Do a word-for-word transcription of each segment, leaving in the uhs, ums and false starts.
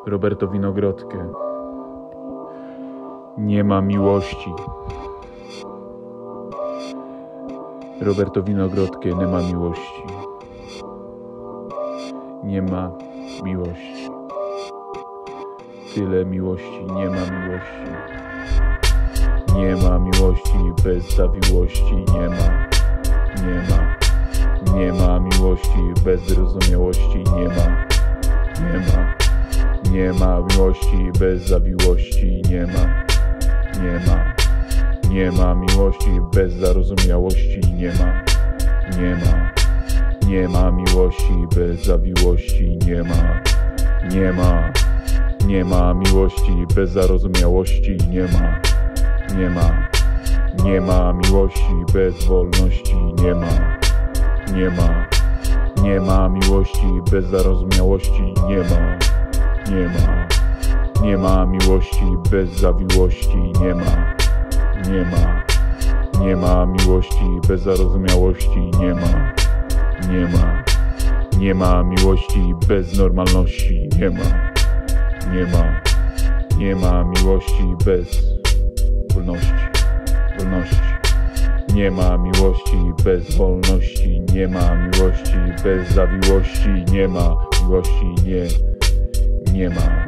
Roberto Winogrodkę. Nie ma miłości. Roberto Winogrodkę, nie ma miłości. Nie ma miłości. Tyle miłości, nie ma miłości. Nie ma miłości bez zawiłości, nie ma. Nie ma. Nie ma miłości bez zrozumiałości, nie ma. Nie ma. Nie ma miłości bez zawiłości, nie ma. Nie ma. Nie ma miłości bez zarozumiałości, nie ma. Nie ma. Nie ma miłości bez zawiłości, nie ma. Nie ma. Nie ma miłości bez zarozumiałości, nie ma. Nie ma. Nie ma miłości bez wolności, nie ma. Nie ma. Nie ma miłości bez zarozumiałości, nie ma. Nie ma. Nie ma miłości bez zawiłości, nie ma. Nie ma. Nie ma miłości bez zarozumiałości, nie ma. Nie ma. Nie ma miłości bez normalności, nie ma. Nie ma. Nie ma miłości bez wolności. Wolności. Nie ma miłości bez wolności, nie ma miłości bez zawiłości, nie ma miłości, nie, nie ma.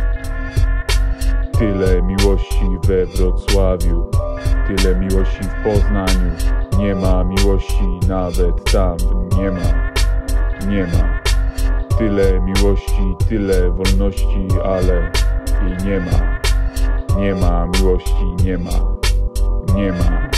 Tyle miłości we Wrocławiu, tyle miłości w Poznaniu, nie ma miłości nawet tam, nie ma, nie ma. Tyle miłości, tyle wolności, ale jej nie ma. Nie ma miłości, nie ma, nie ma.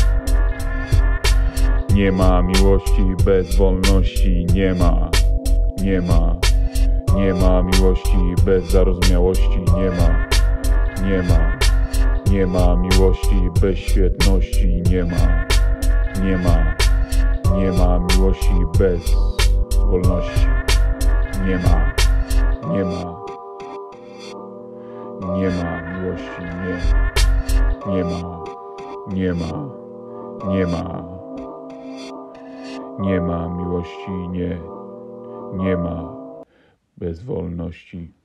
Nie ma miłości bez wolności, nie ma, nie ma. Nie ma miłości bez zarozumiałości, nie ma, nie ma. Nie ma miłości bez świetności, nie ma, nie ma. Nie ma miłości bez wolności, nie ma, nie ma. Nie ma miłości, nie, nie ma, nie ma, nie ma. Nie ma miłości, nie, nie ma bez wolności.